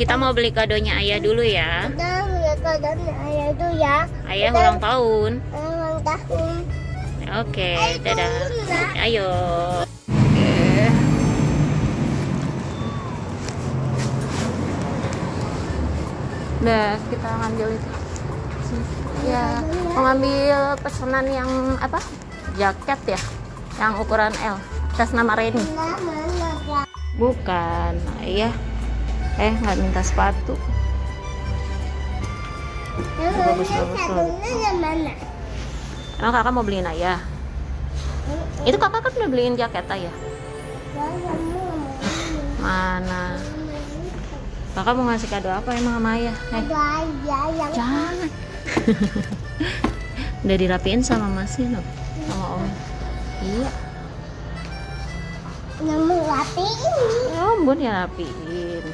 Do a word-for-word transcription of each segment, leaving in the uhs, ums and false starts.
Kita mau beli kadonya ayah dulu ya. Kita beli kadonya ayah dulu ya. Ayah ulang tahun. Ulang tahun. Oke, Ayo, dadah. turun, Nak. Ayo. Oke. Udah, kita ngambil itu. Ya, mau ngambil pesanan yang apa? Jaket ya, yang ukuran L. Atas nama Reni. Nah, mana Kak? Bukan, iya. Eh, nggak minta sepatu. Yang Bagus, mana bagus, satunya yang mana? Emang kakak mau beliin ayah? Itu kakak kan udah beliin jaket ayah. Mana? Kakak mau ngasih kado apa emang sama ayah? Eh, Ada ayah yang jangan. Udah dirapiin sama Masin loh, sama Om. Iya. yang merapiin. Ya ampun, ya rapiin.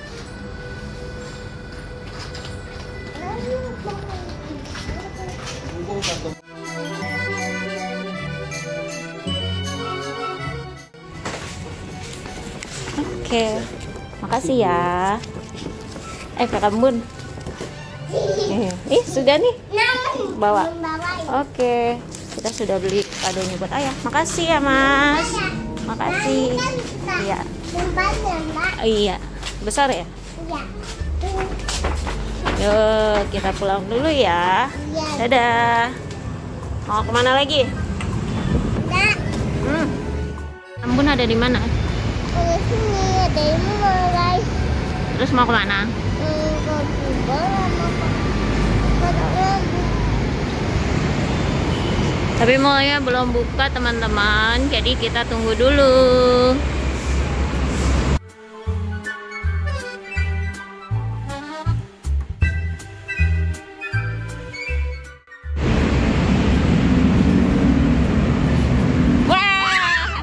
Oke, makasih ya. Eh, Kakak Bun. Eh, ih, sudah nih. Bawa. Oke, kita sudah beli kadonya buat ayah. Makasih ya, Mas. Makasih. Iya. Iya, besar ya? Iya. Yuk, kita pulang dulu ya. Dadah. Mau kemana lagi? Nah, Hmm. Ambun ada di mana? ke sini ada yang mau guys. Terus mau kemana? Hmm, ke Google sama ke lagi. Tapi mallnya belum buka teman-teman, jadi kita tunggu dulu. Wah!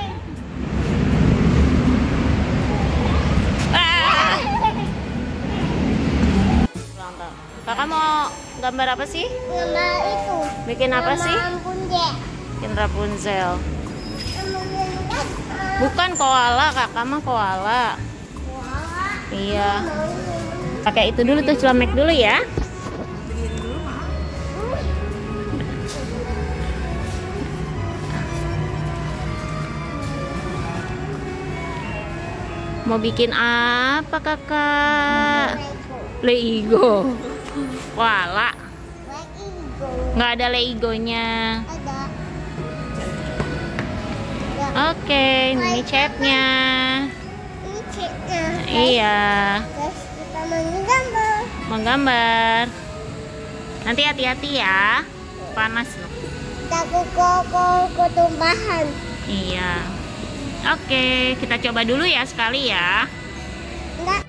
Wah! Kakak mau gambar apa sih? Gambar itu. Bikin apa sih? Ampun deh. Bikin Rapunzel. Bukan koala, kakak mah koala. Iya. Pakai itu dulu tuh, celemek dulu ya. Mau bikin apa kakak? Lego. Koala. Nggak ada Legonya. Ada. Oke, ini catnya. Ini ceknya. Iya, Terus kita menggambar. menggambar. Nanti hati-hati ya, panas loh. Takut kok ketumpahan. Iya. Oke, kita coba dulu ya sekali ya. Enggak.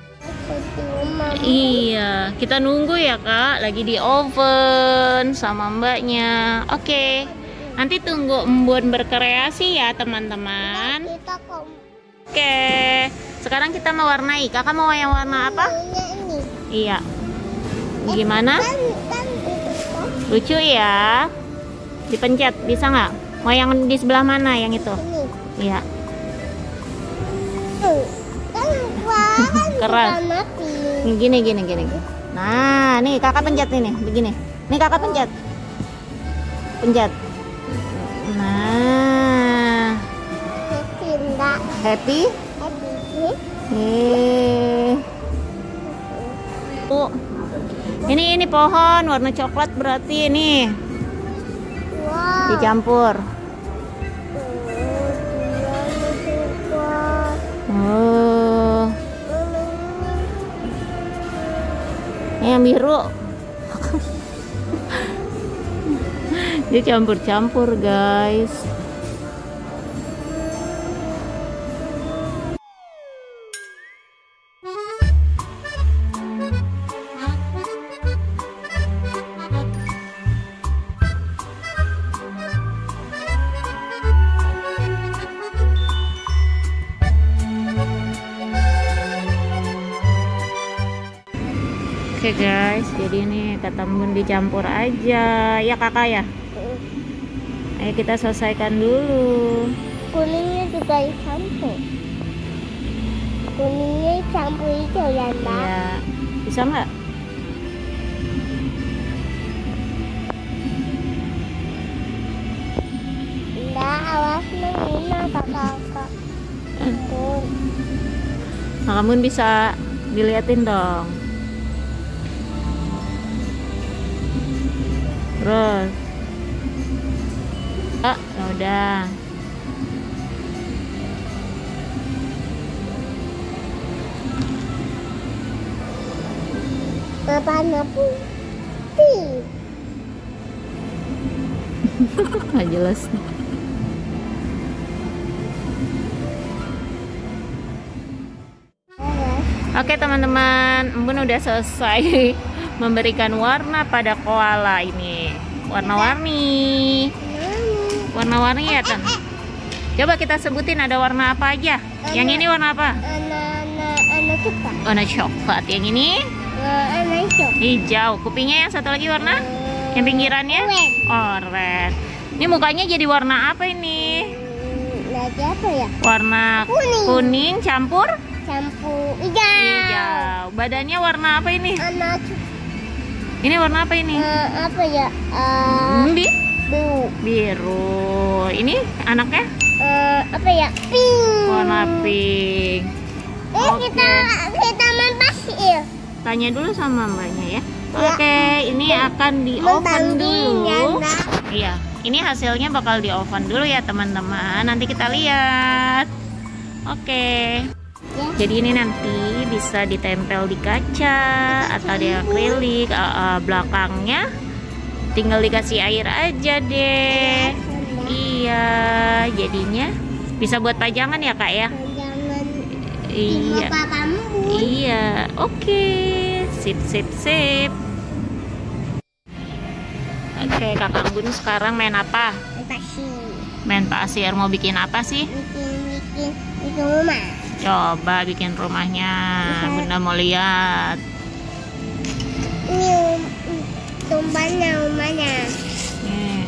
Iya, kita nunggu ya kak, lagi di oven sama mbaknya. Oke, nanti tunggu Embun berkreasi ya teman-teman. Kita kok Oke, sekarang kita mewarnai. Kakak mau yang warna apa? maunya ini. Iya. Gimana? Kan kan itu kok Lucu ya. Dipencet, bisa nggak? Mau yang di sebelah mana yang itu? ini. Iya. Tuh. Kan wah kan Keras. sudah mati. Gini, gini, gini. Nah, nih kakak pencet ini, begini. Nih kakak pencet. Pencet. Nah, Happy enggak? happy? Happy. Nih. Oh. Ini ini pohon warna coklat berarti ini Wow. dicampur. Oh. Ini yang biru. Dia campur-campur, guys. Oke guys, jadi ini kata Bun dicampur aja ya kakak ya. Ayo kita selesaikan dulu. Kuningnya juga dicampur. Kuningnya campur hijau ya, Mbak. Iya. Bisa nggak? Mbak, awas menghina kakak. Ampun. Nah, kamu bisa diliatin dong. Terus. Ah, ya udah. Bapaknya putih. Nggak jelas. Oke teman-teman, Embun udah selesai memberikan warna pada koala ini. Warna-warni. Warna-warni ya, Tan? Coba kita sebutin ada warna apa aja. Yang ini warna apa? Anak-anak anak coklat. Warna coklat. Yang ini Anak hijau. hijau. Kupingnya yang satu lagi warna? Yang pinggirannya? Orange. Orange. Ini mukanya jadi warna apa ini? Lagi apa ya? Warna Kuning. kuning campur Campur hijau. hijau. Badannya warna apa ini? Anak Ini warna apa ini? eh, apa ya? Eh, Bi biru. biru. Ini anaknya Eh, apa ya? Pink. warna pink. Eh, Oke. kita kita main pasir. Tanya dulu sama mbaknya ya. Ya. Oke, ini akan di oven Membanding ya, dulu. Mbak. Iya, ini hasilnya bakal di oven dulu ya teman-teman. Nanti kita lihat. Oke. Ya. Jadi ini nanti bisa ditempel di kaca atau di akrilik. Uh, uh, belakangnya tinggal dikasih air aja deh. Iya, jadinya bisa buat pajangan ya kak ya. Jangan di Iya, muka kamu. iya. Oke, sip sip sip. Oke, kakak Bun sekarang main apa? Main pasir. Main pasir. Mau bikin apa sih? Bikin bikin bikin rumah. Coba bikin rumahnya. Bunda mau lihat. Ini um, tumpahnya rumahnya. Nih.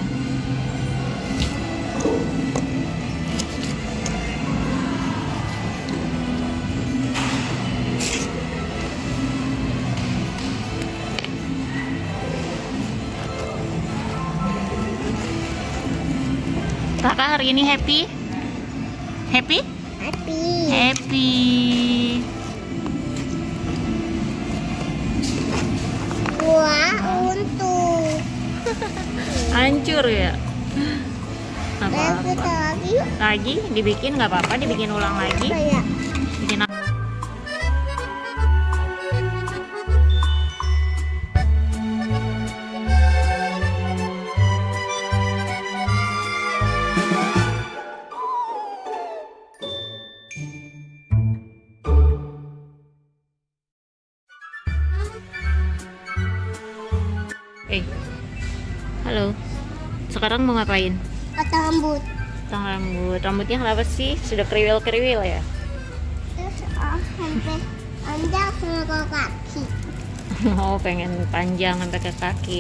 Kakak hari ini happy? Happy? Happy. Happy. Wah, untuk. Hancur ya? Nggak Ayo apa-apa. kita lagi yuk. Lagi dibikin nggak apa-apa, dibikin ulang lagi. Apa ya? Bikin apa? Eh, halo. Sekarang mau ngapain? Atau rambut. Potong rambut. Rambutnya kenapa sih? Sudah kriwil-kriwil ya? Terus oh, sampai panjang semua ke kaki. Oh, pengen panjang sampai ke kaki.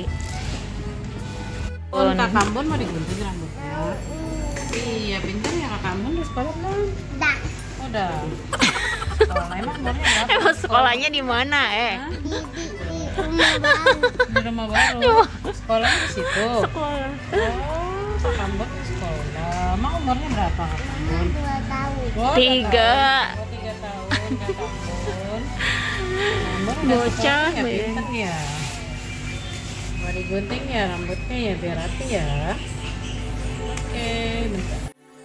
Oh, Kak Ambon mau digunting rambutnya. Iya, pintar ya Kak Ambon di sekolah belum? Dah. Oh, udah. Sekolah emang umurnya berapa? Emang sekolahnya di mana, eh? Hah? Di, di, di rumah baru. Di rumah baru. Sekolahnya di situ. Sekolah. Oh, Kak Ambon di sekolah. Emang umurnya berapa Kak Ambon? Dua tahun. Oh, Tiga. tahun. Oh, tiga tahun Kak Ambon. Ambon udah Bocah, sekolah ya, Be. pintar ya. Mau digunting ya rambutnya ya biar rapi ya. Oke, bentar.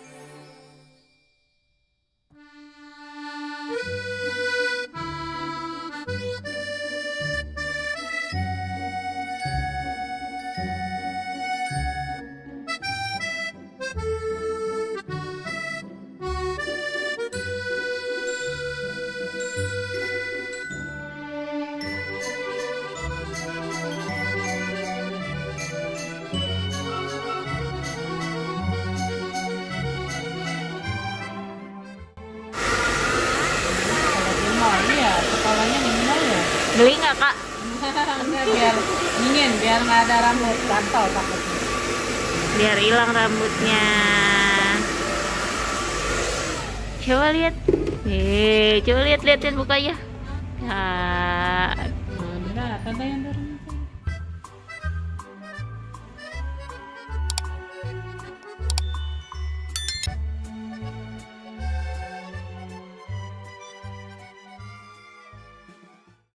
Mall ya, sekolahnya di mall ya. Beli nggak kak? Enggak, biar dingin, biar nggak ada rambut gatal takutnya. Biar hilang rambutnya. Coba lihat. Eh, coba lihat lihatin bukanya. Ya, Nah, berat, ada yang dorong.